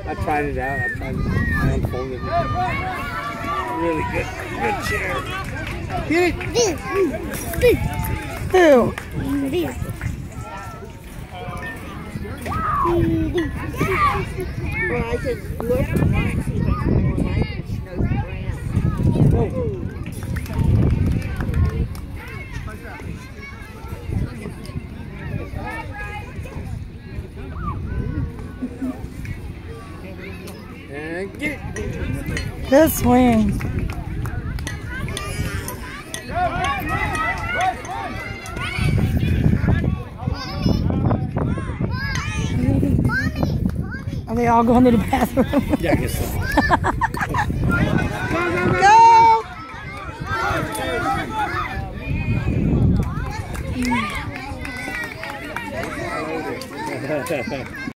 I tried it out. I unfolded it. Really good chair. Get it! Who? Well, I just looked and I see if I can more like it. She knows the brand. Oh. And get it! Good swing. Are they all going to the bathroom? Yeah, I guess so. Go! Go!